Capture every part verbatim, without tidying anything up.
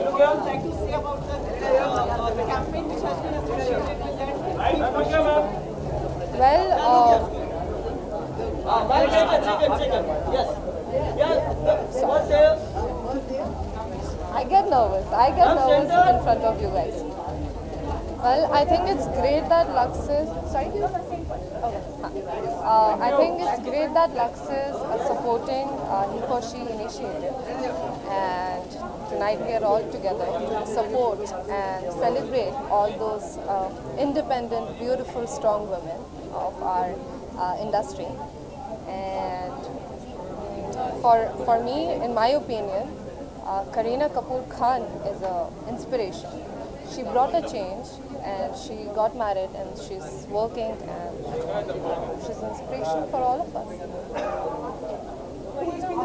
you would like to say about the, uh, the campaign which has been associated with that? Well, uh, Yes. Yeah. I get nervous. I get nervous in front of you guys. Well, I think it's great that Lux is. Sorry? Okay. Uh, I think it's great that Lux is uh, supporting uh, He for She initiative. And tonight we are all together to support and celebrate all those uh, independent, beautiful, strong women of our uh, industry. And for, for me, in my opinion, uh, Kareena Kapoor Khan is an inspiration. She brought a change and she got married and she's working and she's an inspiration for all of us. Who has been the,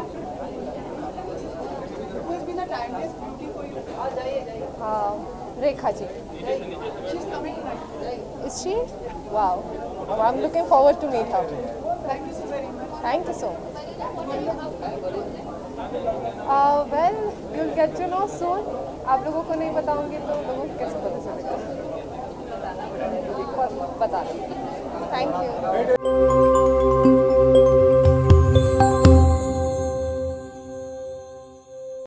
who has been the timeless beauty for you? Uh, Rekha ji. She's coming tonight. Is she? Wow. Oh, I'm looking forward to meet her. Thank you so very much. Thank you so much. Uh, well, you'll get to know soon. आप लोगों को नहीं बताऊंगी तो लोगों को कैसे पता चलेगा? बता. Thank you.